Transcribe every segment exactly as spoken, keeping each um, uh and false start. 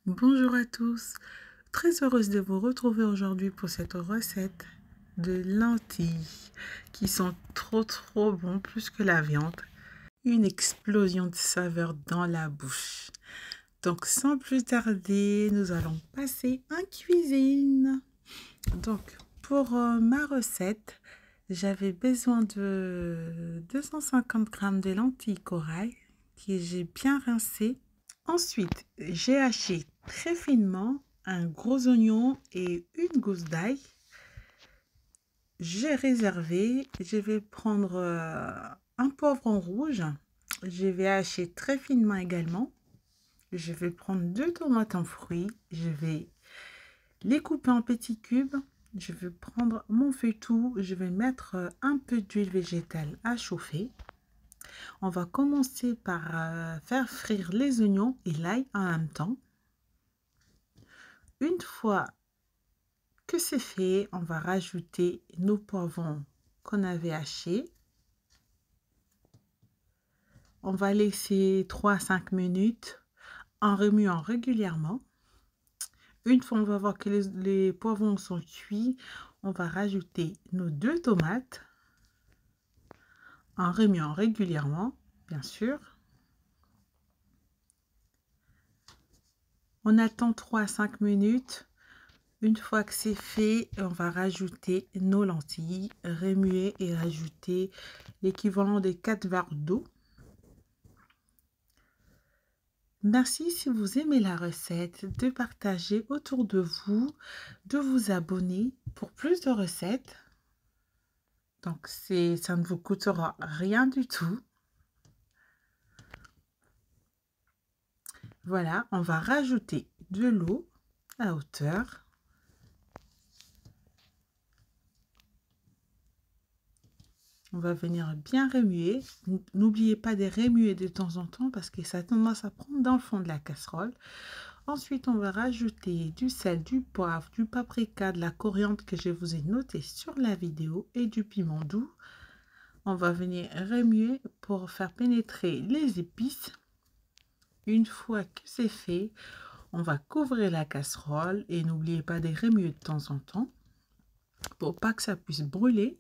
Bonjour à tous, très heureuse de vous retrouver aujourd'hui pour cette recette de lentilles qui sont trop trop bons, plus que la viande. Une explosion de saveurs dans la bouche. Donc sans plus tarder, nous allons passer en cuisine. Donc pour euh, ma recette, j'avais besoin de deux cent cinquante grammes de lentilles corail que j'ai bien rincées. Ensuite, j'ai haché très finement un gros oignon et une gousse d'ail. J'ai réservé. Je vais prendre euh, un poivron rouge. Je vais hacher très finement également. Je vais prendre deux tomates en fruits. Je vais les couper en petits cubes. Je vais prendre mon feuilletou. Je vais mettre un peu d'huile végétale à chauffer. On va commencer par euh, faire frire les oignons et l'ail en même temps. Une fois que c'est fait, on va rajouter nos poivrons qu'on avait hachés. On va laisser trois à cinq minutes en remuant régulièrement. Une fois on va voir que les, les poivrons sont cuits, on va rajouter nos deux tomates en remuant régulièrement, bien sûr. On attend trois à cinq minutes. Une fois que c'est fait, on va rajouter nos lentilles, remuer et rajouter l'équivalent des quatre verres d'eau. Merci si vous aimez la recette, de partager autour de vous, de vous abonner pour plus de recettes. Donc c'est, ça ne vous coûtera rien du tout. Voilà, on va rajouter de l'eau à hauteur. On va venir bien remuer. N'oubliez pas de remuer de temps en temps parce que ça a tendance à prendre dans le fond de la casserole. Ensuite, on va rajouter du sel, du poivre, du paprika, de la coriandre que je vous ai noté sur la vidéo et du piment doux. On va venir remuer pour faire pénétrer les épices. Une fois que c'est fait, on va couvrir la casserole et n'oubliez pas de remuer de temps en temps pour pas que ça puisse brûler.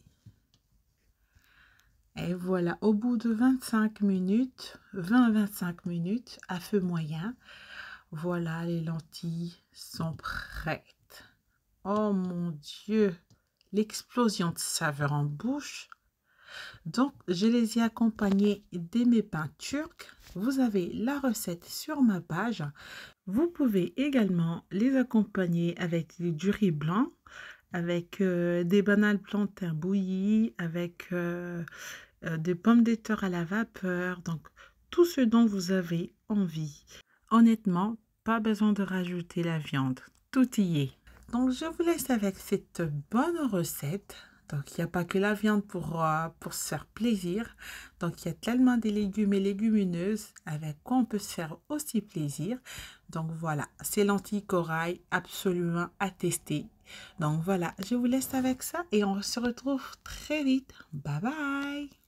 Et voilà, au bout de vingt-cinq minutes, vingt à vingt-cinq minutes à feu moyen, voilà, les lentilles sont prêtes. Oh mon Dieu, l'explosion de saveur en bouche. Donc, je les ai accompagnés de mes pains turcs. Vous avez la recette sur ma page. Vous pouvez également les accompagner avec du riz blanc, avec euh, des bananes plantains bouillies, avec euh, euh, des pommes de terre à la vapeur. Donc, tout ce dont vous avez envie. Honnêtement, pas besoin de rajouter la viande. Tout y est. Donc, je vous laisse avec cette bonne recette. Donc, il n'y a pas que la viande pour, euh, pour se faire plaisir. Donc, il y a tellement de légumes et légumineuses avec quoi on peut se faire aussi plaisir. Donc, voilà, ces lentilles corail absolument à tester. Donc, voilà, je vous laisse avec ça et on se retrouve très vite. Bye bye!